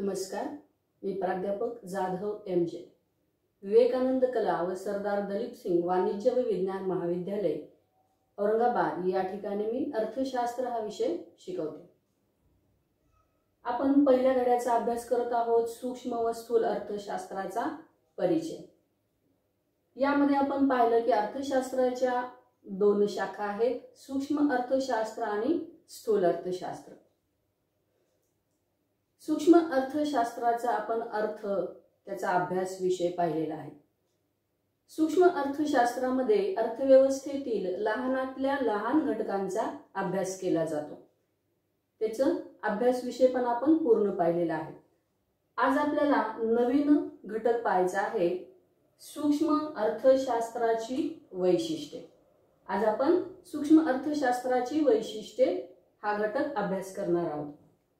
नमस्कार, मी प्राध्यापक जाधव एम.जे. विवेकानंद कला व सरदार दलीप सिंग वाणिज्य व विज्ञान महाविद्यालय औरंगाबाद या ठिकाणी मी अर्थशास्त्र हा विषय शिकवते. आपण पहिल्या धड्याचा अभ्यास करत आहोत. सूक्ष्म व स्थूल अर्थशास्त्राचा परिचय. यामध्ये आपण पाहिलं की अर्थशास्त्राच्या दोन शाखा आहेत, सूक्ष्म अर्थशास्त्र आणि स्थूल अर्थशास्त्र. सूक्ष्म अर्थशास्त्राचा आपण अर्थ, त्याचा अभ्यास विषय पाहिलेला आहे. सूक्ष्म अर्थशास्त्रामध्ये अर्थव्यवस्थेतील लहानातल्या लहान घटकांचा अभ्यास केला जातो. त्याचा अभ्यास विषय पण आपण पूर्ण पाहिलेला आहे. आज आपल्याला नवीन घटक पाहायचा आहे, सूक्ष्म अर्थशास्त्राची वैशिष्ट्ये. आज आपण सूक्ष्म अर्थशास्त्राची वैशिष्ट्ये हा घटक अभ्यास करणार आहोत.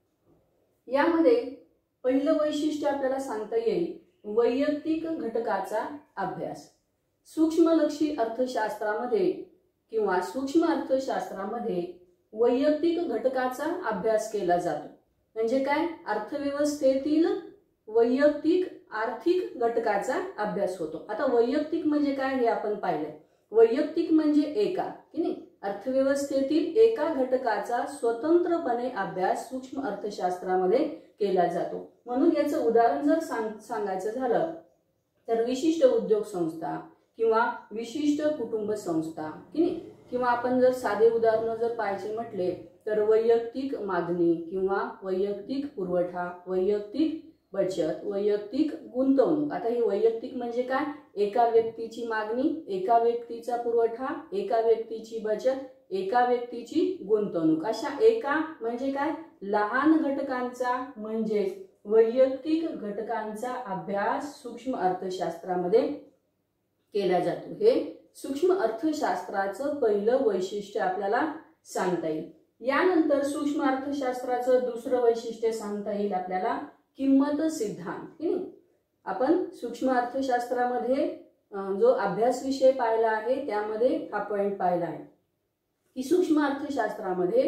यामध्ये पहिलं वैशिष्ट्य आपल्याला सांगता येईल वैयक्तिक घटकाचा अभ्यास. सूक्ष्मलक्षी अर्थशास्त्रामध्ये किंवा सूक्ष्म अर्थशास्त्रामध्ये वैयक्तिक घटकाचा अभ्यास केला जातो. म्हणजे काय? अर्थव्यवस्थेतील वैयक्तिक आर्थिक घटकाचा अभ्यास होतो. आता वैयक्तिक म्हणजे काय हे आपण पाहिलं. वैयक्तिक म्हणजे एका की नाही, अर्थव्यवस्थेतील एका घटकाचा स्वतंत्रपणे अभ्यास सूक्ष्म अर्थशास्त्रामध्ये केला जातो. म्हणून याचं उदाहरण जर सांगायचं झालं तर विशिष्ट उद्योग संस्था किंवा विशिष्ट कुटुंब संस्था की नाही, किंवा आपण जर साधे उदाहरण जर पाहायचे म्हटले तर वैयक्तिक मागणी किंवा वैयक्तिक पुरवठा, वैयक्तिक बचत, वैयक्तिक गुंतवणूक. आता ही वैयक्तिक म्हणजे काय? एका व्यक्तीची मागणी, एका व्यक्तीचा पुरवठा, एका व्यक्तीची बचत, एका व्यक्तीची गुंतवणूक. अशा एका म्हणजे काय? लहान घटकांचा म्हणजे वैयक्तिक घटकांचा अभ्यास सूक्ष्म अर्थशास्त्रामध्ये केला जातो. हे सूक्ष्म अर्थशास्त्राचं पहिलं वैशिष्ट्य आपल्याला सांगता येईल. यानंतर सूक्ष्म अर्थशास्त्राचं दुसरं वैशिष्ट्य सांगता येईल आपल्याला किंमत सिद्धांत. आपण सूक्ष्म अर्थशास्त्रामध्ये जो अभ्यास विषय पाहिला आहे त्यामध्ये हा पॉइंट पाहिला आहे की सूक्ष्म अर्थशास्त्रामध्ये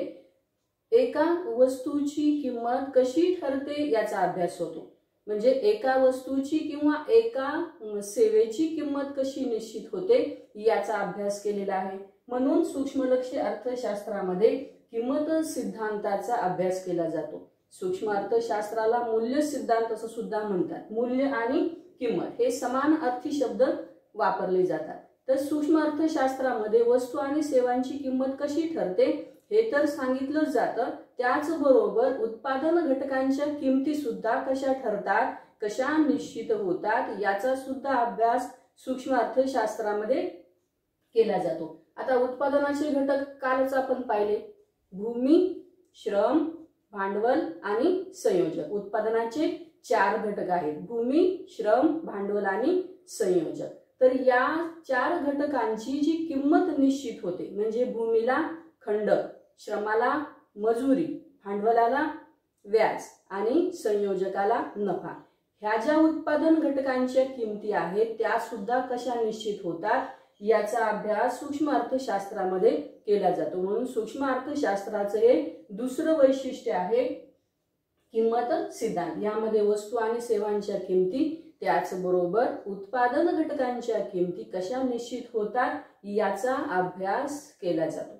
एका वस्तूची किंमत कशी ठरते याचा अभ्यास होतो. म्हणजे एका वस्तूची किंवा एका सेवेची किंमत कशी निश्चित होते याचा अभ्यास केलेला आहे. म्हणून सूक्ष्मलक्षी अर्थशास्त्रामध्ये किंमत सिद्धांताचा अभ्यास केला जातो. सूक्ष्म अर्थशास्त्राला मूल्य सिद्धांत असं सुद्धा म्हणतात. मूल्य आणि किंमत हे समान अर्थी शब्द वापरले जातात. तर सूक्ष्म अर्थशास्त्रामध्ये वस्तू आणि सेवांची किंमत कशी ठरते हे तर सांगितलं जातं, त्याचबरोबर उत्पादन घटकांच्या किमती सुद्धा कशा ठरतात, कशा निश्चित होतात याचा सुद्धा अभ्यास सूक्ष्म अर्थशास्त्रामध्ये केला जातो. आता उत्पादनाचे घटक कालच आपण पाहिले, भूमी, श्रम, भांडवल आणि संयोजक. उत्पादनाचे 4 घटक आहेत, भूमी, श्रम, भांडवल आणि संयोजक. तर या 4 घटकांची जी किंमत निश्चित होते म्हणजे भूमीला खंड, श्रमाला मजुरी, भांडवलाला व्याज आणि संयोजकाला नफा, ह्या ज्या उत्पादन घटकांच्या किमती आहेत त्या सुद्धा कशा निश्चित होतात याचा अभ्यास सूक्ष्म अर्थशास्त्रामध्ये केला जातो. म्हणून सूक्ष्म अर्थशास्त्राचं हे दुसरं वैशिष्ट्य आहे किंमत सिद्धांत. यामध्ये वस्तू आणि सेवांच्या किमती, त्याचबरोबर उत्पादन घटकांच्या किमती कशा निश्चित होतात याचा अभ्यास केला जातो.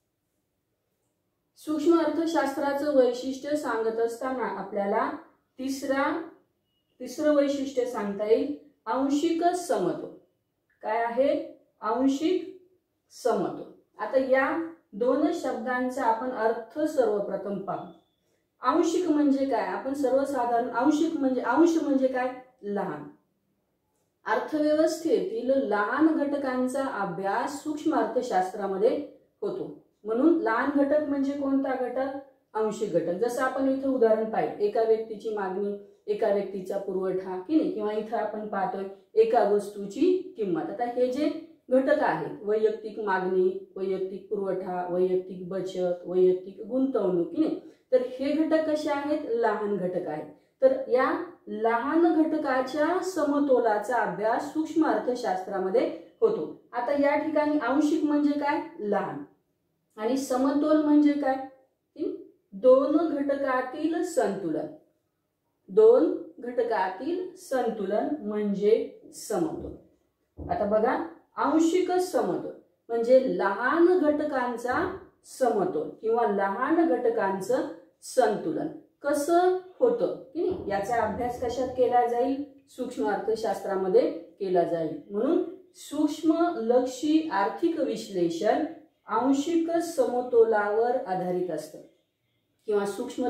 सूक्ष्म अर्थशास्त्राचं वैशिष्ट्य सांगत असताना आपल्याला तिसरं वैशिष्ट्य सांगता येईल आंशिक समतोल. काय आहे? आंशिक समतोल. आता या 2 शब्दांचा आपण अर्थ सर्वप्रथम पाहू. आंशिक म्हणजे काय? आपण सर्वसाधारण अंश म्हणजे काय? लहान. अर्थव्यवस्थेतील लहान घटकांचा अभ्यास सूक्ष्म अर्थशास्त्रामध्ये होतो. म्हणून लहान घटक म्हणजे कोणता घटक? आंशिक घटक. जसं आपण इथं उदाहरण पाहिलं, एका व्यक्तीची मागणी, एका व्यक्तीचा पुरवठा की नाही, किंवा इथं आपण पाहतोय एका वस्तूची किंमत. आता हे जे घटक आहेत, वैयक्तिक मागणी, वैयक्तिक पुरवठा, वैयक्तिक बचत, वैयक्तिक गुंतवणूक की नाही, तर हे घटक कसे आहेत? लहान घटक आहेत. तर या लहान घटकाच्या समतोलाचा अभ्यास सूक्ष्म अर्थशास्त्रामध्ये होतो. आता या ठिकाणी आंशिक म्हणजे काय? लहान. आणि समतोल म्हणजे काय? 2 घटकातील संतुलन. दोन घटकातील संतुलन म्हणजे समतोल। आता बघा, आंशिक समतोल म्हणजे लहान घटकांचा समतोल किंवा लहान घटकांचं संतुलन कसं होतं की नाही याचा अभ्यास कशात केला जाईल, सूक्ष्म अर्थशास्त्रामध्ये केला जाईल। म्हणून सूक्ष्मलक्षी आर्थिक विश्लेषण आंशिक समतोलावर आधारित असतं किंवा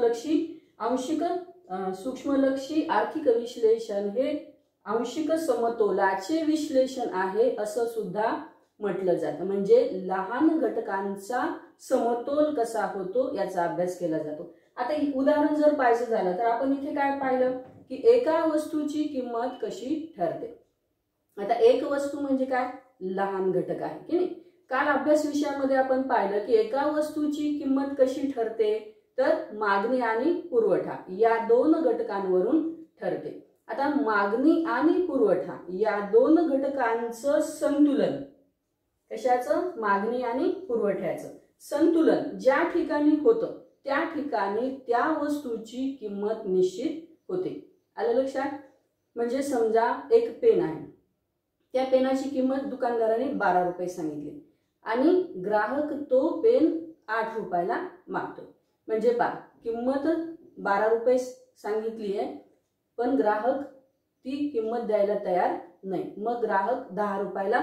सूक्ष्मलक्षी आर्थिक विश्लेषण हे आंशिक समतोलाचे विश्लेषण आहे असं सुद्धा म्हटलं जातं। म्हणजे लहान घटकांचा समतोल कसा होतो याचा अभ्यास केला जातो। आता उदाहरण जर पाहायचं झालं तर आपण इथे काय पाहिलं की एका वस्तूची किंमत कशी ठरते। आता एक वस्तू म्हणजे काय, लहान घटक आहे की नाही। काल अभ्यास विषयामध्ये आपण पाहिलं की एका वस्तूची किंमत कशी ठरते तर मागणी आणि पुरवठा या दोन घटकांवरून ठरते। आता मागणी आणि पुरवठा या दोन घटकांचं संतुलन, कशाचं, मागणी आणि पुरवठ्याचं संतुलन ज्या ठिकाणी होतं त्या ठिकाणी त्या वस्तूची किंमत निश्चित होते। आलं लक्षात? म्हणजे समजा एक पेन आहे, त्या पेनाची किंमत दुकानदाराने 12 रुपये सांगितली आणि ग्राहक तो पेन 8 रुपयाला मागतो। म्हणजे किंमत 12 रुपये सांगितली आहे पण ग्राहक ती किंमत द्यायला तयार नाही। मग ग्राहक 10 रुपयाला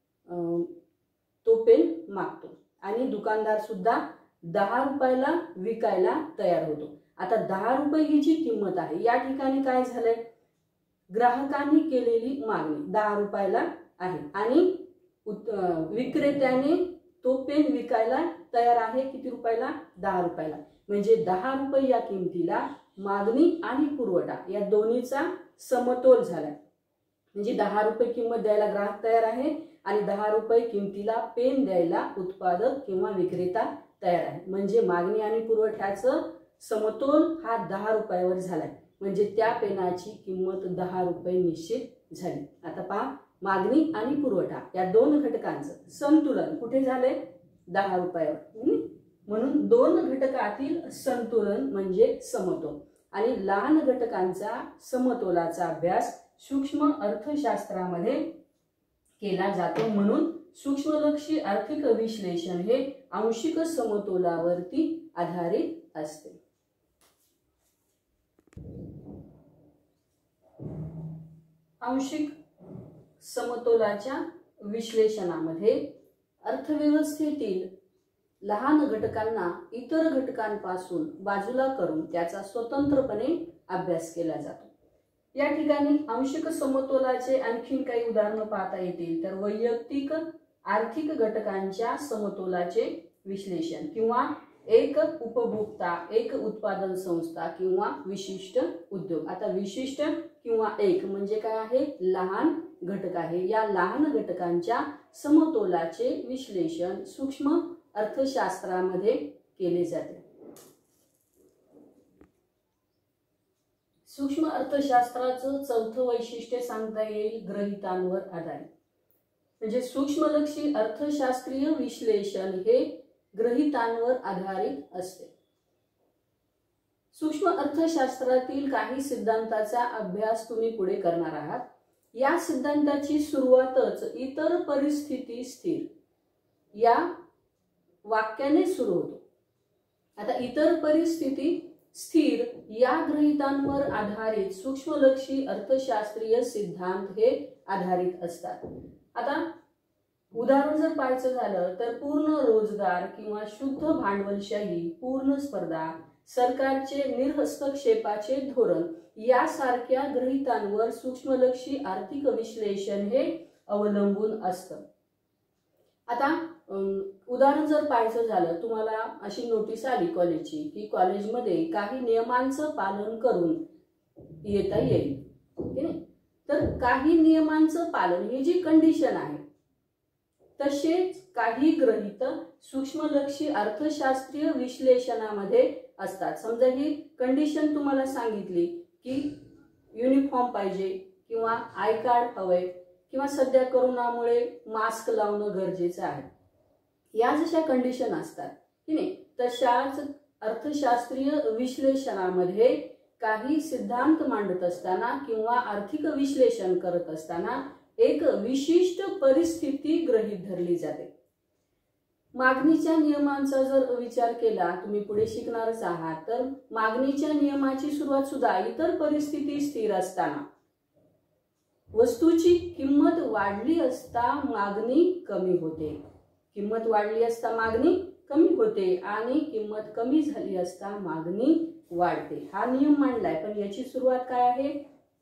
तो पेन मागतो आणि दुकानदार सुद्धा 10 रुपयाला विकायला तयार होतो। आता 10 रुपये ही जी किंमत आहे या ठिकाणी काय झालंय, ग्राहकांनी केलेली मागणी 10 रुपयाला आहे आणि विक्रेत्याने तो पेन विकायला तयार आहे किती रुपयाला, 10 रुपयाला। म्हणजे 10 रुपये या किमतीला मागणी आणि पुरवठा या दोन्हीचा समतोल झालाय। म्हणजे 10 रुपये किंमत द्यायला ग्राहक तयार आहे आणि 10 रुपये किमतीला पेन द्यायला उत्पादक किंवा विक्रेता तयार आहे। म्हणजे मागणी आणि पुरवठ्याचं समतोल हा 10 रुपयावर झालाय। म्हणजे त्या पेनाची किंमत 10 रुपये निश्चित झाली। आता पहा, मागणी आणि पुरवठा या दोन घटकांचं संतुलन कुठे झाले, 10 रुपयावर। म्हणून दोन घटकातील संतुलन म्हणजे समतोल आणि लहान घटकांचा समतोलाचा अभ्यास सूक्ष्म अर्थशास्त्रामध्ये केला जातो। म्हणून सूक्ष्मलक्षी आर्थिक विश्लेषण हे आंशिक समतोलावरती आधारित असते। आंशिक समतोलाच्या विश्लेषणामध्ये अर्थव्यवस्थेतील लहान घटकांना इतर घटकांपासून बाजूला करून त्याचा स्वतंत्रपणे अभ्यास केला जातो। या ठिकाणी आंशिक समतोलाचे आणखीन काही उदाहरणं पाहता येतील तर वैयक्तिक आर्थिक घटकांच्या समतोलाचे विश्लेषण किंवा एक उपभोक्ता, एक उत्पादन संस्था किंवा विशिष्ट उद्योग। आता विशिष्ट किंवा एक म्हणजे काय आहे, लहान घटक आहे। या लहान घटकांच्या समतोलाचे विश्लेषण सूक्ष्म अर्थशास्त्रामध्ये केले जाते। सूक्ष्म अर्थशास्त्राचं चौथं वैशिष्ट्य सांगता येईल गृहीतांवर आधारित। म्हणजे सूक्ष्मलक्षी अर्थशास्त्रीय विश्लेषण हे गृहीतांवर आधारित असते। सूक्ष्म अर्थशास्त्रातील काही सिद्धांताचा अभ्यास तुम्ही पुढे करणार आहात। या सिद्धांताची सुरुवातच इतर परिस्थिती स्थिर या वाक्याने सुरू होतो। आता इतर परिस्थिती स्थिर या गृहीतांवर आधारित सूक्ष्मलक्षी अर्थशास्त्रीय सिद्धांत हे आधारित असतात। आता उदाहरण जर पाहायचं झालं तर पूर्ण रोजगार किंवा शुद्ध भांडवलशाही, पूर्ण स्पर्धा, सरकारचे निर्हस्तक्षेपाचे धोरण यासारख्या गृहीतांवर सूक्ष्मलक्षी आर्थिक विश्लेषण हे अवलंबून असतं। आता उदाहरण जर पाहायचं झालं, तुम्हाला अशी नोटीस आली कॉलेजची की कॉलेजमध्ये काही नियमांचं पालन करून येता येईल, की नाही? तर काही नियमांचं पालन ही जी कंडिशन आहे तसेच काही गृहीत सूक्ष्मलक्षी अर्थशास्त्रीय विश्लेषणामध्ये असतात। समजा ही कंडिशन तुम्हाला सांगितली की युनिफॉर्म पाहिजे किंवा आय कार्ड हवंय किंवा सध्या कोरोनामुळे मास्क लावणं गरजेचं आहे, या जशा कंडिशन असतात की नाही तशाच अर्थशास्त्रीय विश्लेषणामध्ये काही सिद्धांत मांडत असताना किंवा आर्थिक विश्लेषण करत असताना एक विशिष्ट परिस्थिती गृहीत धरली जाते। मागणीच्या नियमांचा जर विचार केला, तुम्ही पुढे शिकणारच आहात, तर मागणीच्या नियमाची सुरुवात सुद्धा इतर परिस्थिती स्थिर असताना, वस्तूची किंमत वाढली असता मागणी कमी होते, किंमत वाढली असता मागणी कमी होते आणि किंमत कमी झाली असता मागणी वाढते। हा नियम मांडलाय, पण याची सुरुवात काय आहे?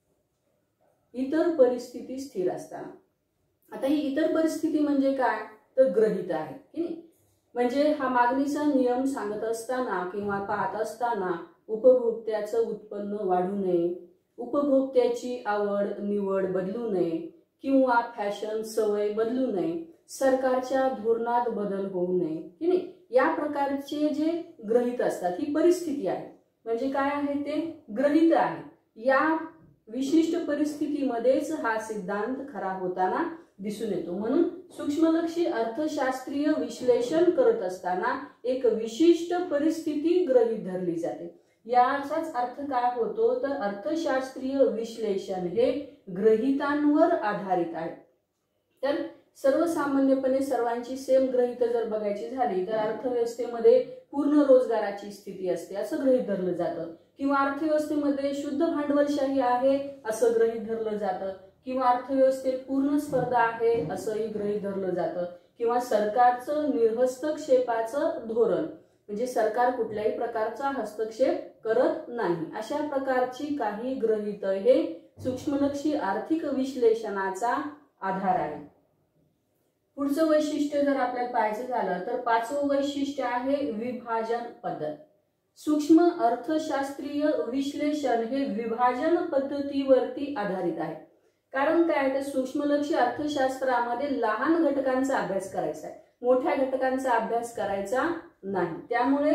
इतर परिस्थिती स्थिर असताना। आता ही इतर परिस्थिती म्हणजे काय? तर गृहीत आहे की नाही। म्हणजे हा मागणीचा नियम सांगत असताना किंवा पाहत असताना उपभोक्त्याचं उत्पन्न वाढू नये, उपभोक्त्याची आवड निवड बदलू नये किंवा फॅशन सवय बदलू नये, सरकारच्या धोरणात बदल होऊ नये की नाही, या प्रकारचे जे गृहीत असतात ही परिस्थिती आहे। म्हणजे काय आहे? ते गृहीत आहे। या विशिष्ट परिस्थितीमध्येच हा सिद्धांत खरा होताना दिसून येतो। म्हणून सूक्ष्मलक्षी अर्थशास्त्रीय विश्लेषण करत असताना एक विशिष्ट परिस्थिती गृहीत धरली जाते। याचाच अर्थ काय होतो? तर अर्थशास्त्रीय विश्लेषण हे गृहीतांवर आधारित आहे। तर सर्वसामान्यपणे सर्वांची सेम गृहीत जर बघायची झाली तर अर्थव्यवस्थेमध्ये पूर्ण रोजगाराची स्थिती असते असं गृहीत धरलं जातं, किंवा अर्थव्यवस्थेमध्ये शुद्ध भांडवलशाही आहे असं गृहीत धरलं जातं, किंवा अर्थव्यवस्थेत पूर्ण स्पर्धा आहे असंही गृहीत धरलं जातं, किंवा सरकारचं निर्हस्तक्षेपाचं धोरण म्हणजे सरकार कुठल्याही प्रकारचा हस्तक्षेप करत नाही, अशा प्रकारची काही गृहीत हे सूक्ष्मलक्षी आर्थिक विश्लेषणाचा आधार आहे। पुढचं वैशिष्ट्य जर आपल्याला पाहायचं झालं तर पाचवं वैशिष्ट्य आहे विभाजन पद्धत। सूक्ष्म अर्थशास्त्रीय विश्लेषण हे विभाजन पद्धतीवरती आधारित आहे। कारण काय? तर सूक्ष्मलक्षी अर्थशास्त्रामध्ये लहान घटकांचा अभ्यास करायचा आहे, मोठ्या घटकांचा अभ्यास करायचा नाही। त्यामुळे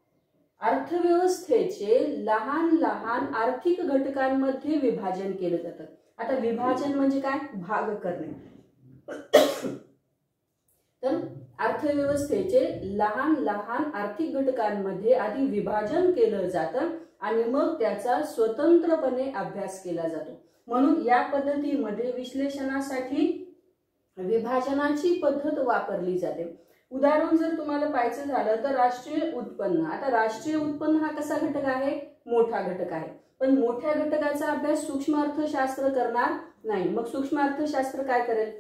अर्थव्यवस्थेचे लहान लहान आर्थिक घटकांमध्ये विभाजन केलं जातं। आता विभाजन म्हणजे काय? भाग करणे। तर अर्थव्यवस्थेचे लहान लहान आर्थिक घटकांमध्ये आधी विभाजन केलं जातं आणि मग त्याचा स्वतंत्रपणे अभ्यास केला जातो। म्हणून या पद्धतीमध्ये विश्लेषणासाठी विभाजनाची पद्धत वापरली जाते। उदाहरण जर तुम्हाला पाहायचं झालं तर राष्ट्रीय उत्पन्न। आता राष्ट्रीय उत्पन्न हा कसा घटक आहे? मोठा घटक आहे, पण मोठ्या घटकाचा अभ्यास सूक्ष्म अर्थशास्त्र करणार नाही। मग सूक्ष्म अर्थशास्त्र काय करेल?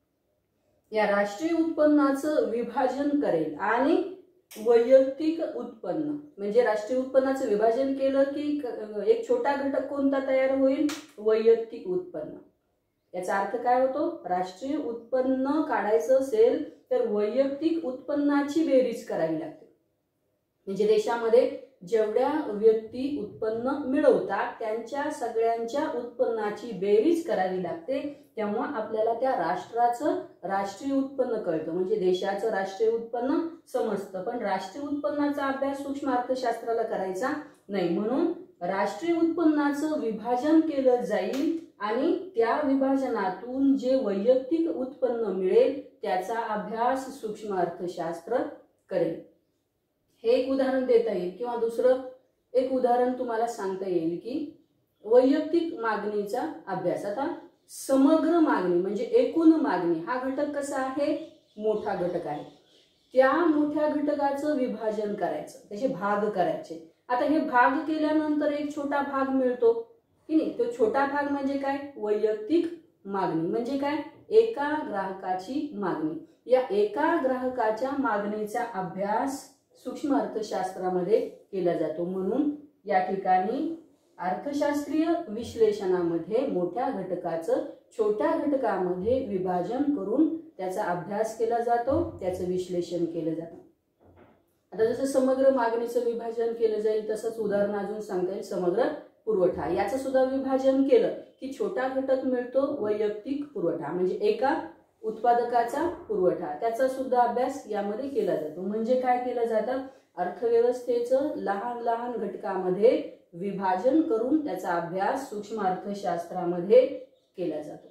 या राष्ट्रीय उत्पन्नाचं विभाजन करेल आणि वैयक्तिक उत्पन्न म्हणजे राष्ट्रीय उत्पन्नाचं विभाजन केलं की एक छोटा घटक कोणता तयार होईल? वैयक्तिक उत्पन्न। याचा अर्थ काय होतो? राष्ट्रीय उत्पन्न काढायचं असेल तर वैयक्तिक उत्पन्नाची बेरीज करावी लागते। म्हणजे देशामध्ये जेवढ्या व्यक्ती उत्पन्न मिळवतात त्यांच्या सगळ्यांच्या उत्पन्नाची बेरीज करावी लागते, तेव्हा आपल्याला त्या राष्ट्राचं राष्ट्रीय उत्पन्न कळतं, म्हणजे देशाचं राष्ट्रीय उत्पन्न समजतं। पण राष्ट्रीय उत्पन्नाचा अभ्यास सूक्ष्म अर्थशास्त्राला करायचा नाही, म्हणून राष्ट्रीय उत्पन्नाचं विभाजन केलं जाईल आणि त्या विभाजनातून जे वैयक्तिक उत्पन्न मिळेल त्याचा अभ्यास सूक्ष्म अर्थशास्त्र करेल। हे एक उदाहरण देता येईल, किंवा दुसरं एक उदाहरण तुम्हाला सांगता येईल की वैयक्तिक मागणीचा अभ्यास। आता समग्र मागणी म्हणजे एकूण मागणी हा घटक कसा आहे? मोठा घटक आहे। त्या मोठ्या घटकाचं विभाजन करायचं, त्याचे भाग करायचे। आता हे भाग केल्यानंतर एक छोटा भाग मिळतो की नाही, तो छोटा भाग म्हणजे काय? वैयक्तिक मागणी म्हणजे काय? एका ग्राहकाची मागणी। या एका ग्राहकाच्या मागणीचा अभ्यास सूक्ष्म अर्थशास्त्रामध्ये केला जातो। म्हणून या ठिकाणी अर्थशास्त्रीय विश्लेषणामध्ये मोठ्या घटकाचं छोट्या घटकामध्ये विभाजन करून त्याचा अभ्यास केला जातो, त्याचं विश्लेषण केलं जातं। आता जसं समग्र मागणीचं विभाजन केलं जाईल तसंच उदाहरण अजून सांगता येईल समग्र पुरवठा। याचं सुद्धा विभाजन केलं की छोटा घटक मिळतो वैयक्तिक पुरवठा म्हणजे एका उत्पादकाचा पुरवठा, त्याचा सुद्धा अभ्यास यामध्ये केला जातो। म्हणजे काय केलं जातं? अर्थव्यवस्थेचं लहान लहान घटकामध्ये विभाजन करून त्याचा अभ्यास सूक्ष्म अर्थशास्त्रामध्ये केला जातो।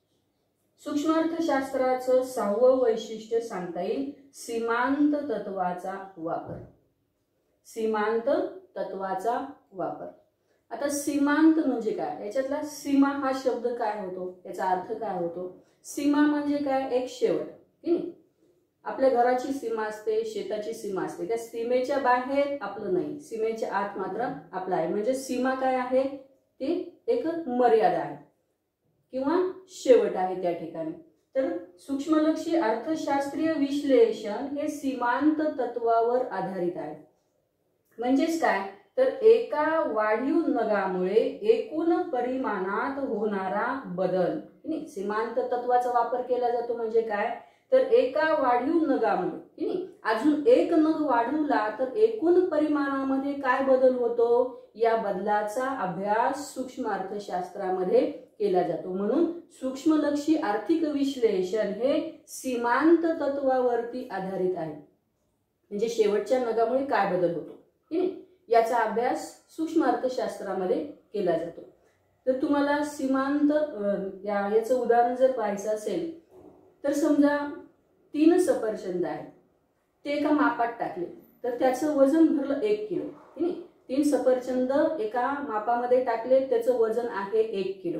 सूक्ष्म अर्थशास्त्राचं सहावं वैशिष्ट्य सांगता येईल सीमांत तत्वाचा वापर। सीमांत तत्वाचा वापर आता सीमांत म्हणजे काय, याच्यातला सीमा हा शब्द काय होतो, याचा अर्थ काय होतो? सीमा म्हणजे काय, एक शेवट, की नाही? आपल्या घराची सीमा असते, शेताची सीमा असते, त्या सीमेच्या बाहेर आपलं नाही, सीमेच्या आत मात्र आपलं आहे. म्हणजे सीमा काय आहे, ती एक मर्यादा आहे किंवा शेवट आहे त्या ठिकाणी. तर सूक्ष्मलक्षी अर्थशास्त्रीय विश्लेषण हे सीमांत तत्वावर आधारित आहे. म्हणजेच काय, तर एका वाढीव नगामुळे एकूण परिमाणात होणारा बदल, नाही सीमांत तत्वाचा वापर केला जातो. म्हणजे काय, तर एका वाढीव नगामुळे नाही अजून एक नग वाढवला तर एकूण परिमाणामध्ये काय बदल होतो, या बदलाचा अभ्यास सूक्ष्म अर्थशास्त्रामध्ये केला जातो. म्हणून सूक्ष्मलक्षी आर्थिक विश्लेषण हे सीमांत तत्वावरती आधारित आहे. म्हणजे शेवटच्या नगामुळे काय बदल होतो की नाही याचा अभ्यास सूक्ष्म अर्थशास्त्रामध्ये केला जातो. तर तुम्हाला सीमांत याचं उदाहरण जर पाहायचं असेल तर समजा 3 सफरचंद आहेत, ते एका मापात टाकले तर त्याचं वजन भरलं 1 किलो, की नाही? 3 सफरचंद एका मापामध्ये टाकले, त्याचं वजन आहे 1 किलो.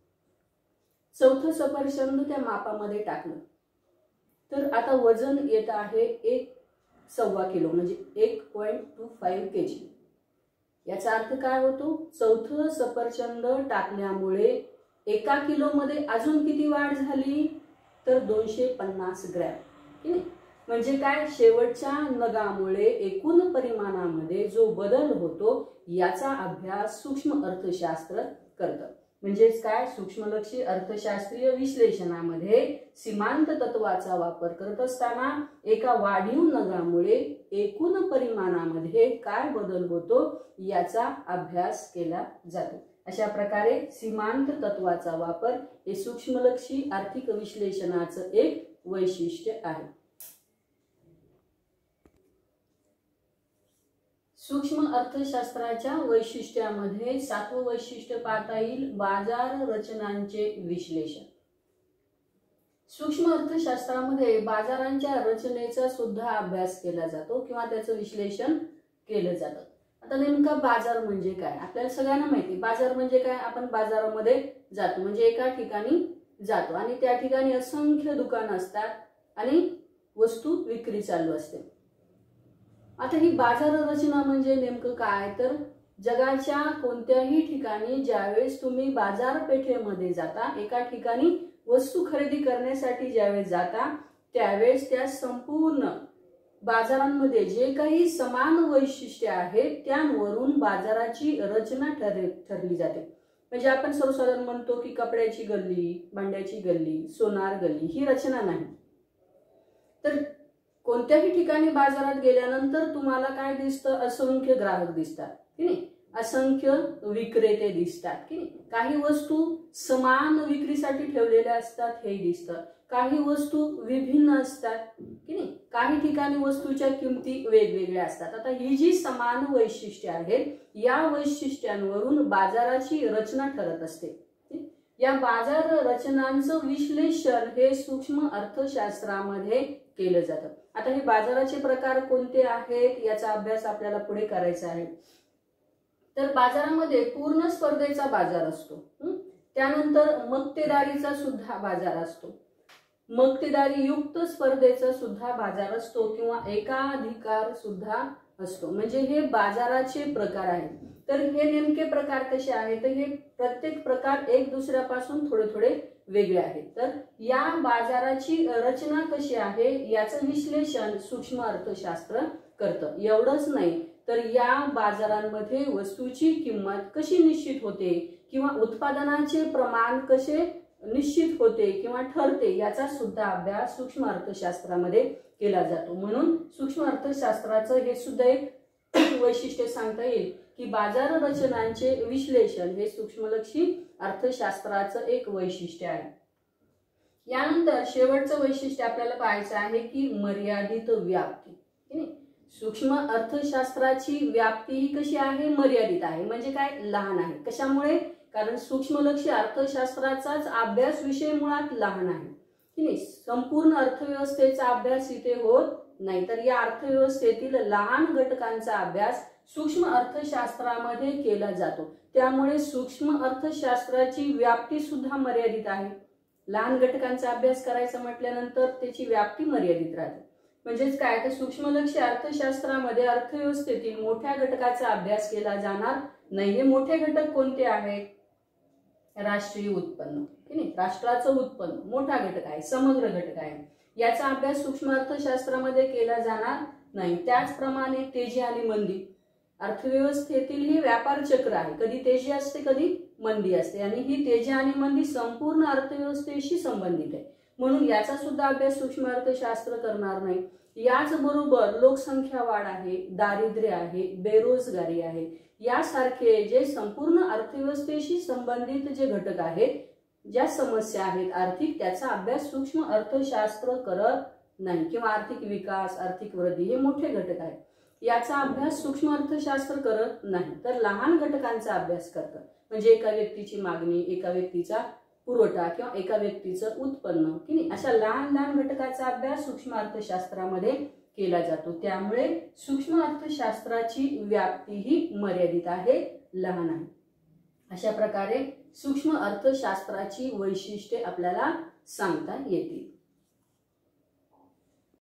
चौथं सफरचंद त्या मापामध्ये टाकलं तर आता वजन येत आहे 1.25 किलो, म्हणजे 1.25 kg. याचा अर्थ काय होतो, चौथं सफरचंद टाकल्यामुळे 1 किलोमध्ये अजून किती वाढ झाली, तर 250 ग्रॅम, की नाही? म्हणजे काय, शेवटच्या नगामुळे एकूण परिमाणामध्ये जो बदल होतो याचा अभ्यास सूक्ष्म अर्थशास्त्र करतं. म्हणजेच काय, सूक्ष्मलक्षी अर्थशास्त्रीय विश्लेषणामध्ये सीमांत तत्वाचा वापर करत असताना एका वाढीव नगामुळे एकूण परिमाणामध्ये काय बदल होतो याचा अभ्यास केला जातो. अशा प्रकारे सीमांत तत्वाचा वापर हे सूक्ष्मलक्षी आर्थिक विश्लेषणाचं एक वैशिष्ट्य आहे. सूक्ष्म अर्थशास्त्राच्या वैशिष्ट्यामध्ये 7वं वैशिष्ट्य पाहता येईल, बाजार रचनांचे विश्लेषण. सूक्ष्म अर्थशास्त्रामध्ये बाजारांच्या रचनेचा सुद्धा अभ्यास केला जातो किंवा त्याचं विश्लेषण केलं जातं. आता नेमका बाजार म्हणजे काय, आपल्याला सगळ्यांना माहिती, बाजार म्हणजे काय, आपण बाजारामध्ये जातो म्हणजे एका ठिकाणी जातो आणि त्या ठिकाणी असंख्य दुकानं असतात आणि वस्तू विक्री चालू असते. आता ही बाजार रचना म्हणजे नेमकं काय, तर जगाच्या कोणत्याही ठिकाणी ज्यावेळेस तुम्ही बाजारपेठेमध्ये जाता, एका ठिकाणी वस्तू खरेदी करण्यासाठी ज्यावेळेस जाता त्यावेळेस त्या संपूर्ण बाजारांमध्ये जे काही समान वैशिष्ट्ये आहेत त्यांवरून बाजाराची रचना ठरली जाते. म्हणजे आपण सर्वसाधारण म्हणतो की कपड्याची गल्ली, भांड्याची गल्ली, सोनार गल्ली, ही रचना नाही. तर कोणत्याही ठिकाणी बाजारात गेल्यानंतर तुम्हाला काय दिसतं, असंख्य ग्राहक दिसतात की नाही, असंख्य विक्रेते दिसतात की नाही. काही वस्तू समान विक्रीसाठी ठेवलेल्या असतात हे दिसतं, काही वस्तू विभिन्न असतात की नाही, काही ठिकाणी वस्तूच्या किमती वेगवेगळ्या असतात. आता ही जी समान वैशिष्ट्ये आहेत या वैशिष्ट्यांवरून बाजाराची रचना ठरत असते. या बाजार रचनांचं विश्लेषण हे सूक्ष्म अर्थशास्त्रामध्ये केलं जातं. आता हे बाजाराचे प्रकार कोणते आहेत याचा अभ्यास आपल्याला पुढे करायचा आहे. तर बाजारामध्ये पूर्ण स्पर्धेचा बाजार असतो, त्यानंतर मक्तेदारीचा सुद्धा बाजार असतो, मक्तेदारी युक्त स्पर्धेचा सुद्धा बाजार असतो किंवा एकाधिकार सुद्धा असतो. म्हणजे हे बाजाराचे प्रकार आहेत. तर हे नेमके प्रकार कसे आहेत, तर हे प्रत्येक प्रकार एक दुसऱ्यापासून थोडे थोडे वेगळे आहेत. तर या बाजाराची रचना कशी आहे याचं विश्लेषण सूक्ष्म अर्थशास्त्र करतं. एवढंच नाही तर या बाजारांमध्ये वस्तूची किंमत कशी निश्चित होते किंवा उत्पादनाचे प्रमाण कसे निश्चित होते किंवा ठरते याचा सुद्धा अभ्यास सूक्ष्म अर्थशास्त्रामध्ये केला जातो. म्हणून सूक्ष्म अर्थशास्त्राचं हे सुद्धा एक वैशिष्ट्य सांगता येईल की बाजार रचनांचे विश्लेषण हे सूक्ष्मलक्षी अर्थशास्त्राचं एक वैशिष्ट्य आहे. यानंतर शेवटचं वैशिष्ट्य आपल्याला पाहायचं आहे की मर्यादित व्याप्ती. सूक्ष्म अर्थशास्त्राची व्याप्ती ही कशी आहे, मर्यादित आहे. म्हणजे काय, लहान आहे. कशामुळे, कारण सूक्ष्मलक्षी अर्थशास्त्राचाच अभ्यास विषय मुळात लहान आहे की नाही. संपूर्ण अर्थव्यवस्थेचा अभ्यास इथे होत नाही, तर या अर्थव्यवस्थेतील लहान घटकांचा अभ्यास सूक्ष्म अर्थशास्त्रामध्ये केला जातो। त्यामुळे सूक्ष्म अर्थशास्त्राची व्याप्ती सुद्धा मर्यादित आहे। लहान घटकांचा अभ्यास करायचा म्हटल्यानंतर त्याची व्याप्ती मर्यादित राहते। म्हणजेच काय, तर सूक्ष्मलक्ष्य अर्थशास्त्रामध्ये अर्थव्यवस्थेतील मोठ्या घटकाचा अभ्यास केला जाणार नाही। हे मोठे घटक कोणते आहेत? राष्ट्रीय उत्पन्न, की नाही, राष्ट्राचं उत्पन्न मोठा घटक आहे, समग्र घटक आहे, याचा अभ्यास सूक्ष्म अर्थशास्त्रामध्ये केला जाणार नाही। त्याचप्रमाणे तेजी आणि मंदी, अर्थव्यवस्थेतील हे व्यापार चक्र आहे, कधी तेजी असते कधी मंदी असते, आणि ही तेजी आणि मंदी संपूर्ण अर्थव्यवस्थेशी संबंधित आहे, म्हणून याचा सुद्धा अभ्यास सूक्ष्म अर्थशास्त्र करणार नाही। याचबरोबर लोकसंख्या वाढ आहे, दारिद्र्य आहे, बेरोजगारी आहे, यासारखे जे संपूर्ण अर्थव्यवस्थेशी संबंधित जे घटक आहेत, ज्या समस्या आहेत आर्थिक, त्याचा अभ्यास सूक्ष्म अर्थशास्त्र करत नाही। किंवा आर्थिक विकास, आर्थिक वृद्धी हे मोठे घटक आहेत, याचा अभ्यास सूक्ष्म अर्थशास्त्र करत नाही, तर लहान घटकांचा अभ्यास करतात। म्हणजे एका व्यक्तीची मागणी, एका व्यक्तीचा पुरवठा किंवा एका व्यक्तीचं उत्पन्न, की नाही, अशा लहान लहान घटकाचा अभ्यास सूक्ष्म अर्थशास्त्रामध्ये केला जातो। त्यामुळे सूक्ष्म अर्थशास्त्राची व्याप्ती ही मर्यादित आहे, लहान आहे। अशा प्रकारे सूक्ष्म अर्थशास्त्राची वैशिष्ट्ये आपल्याला सांगता येतील।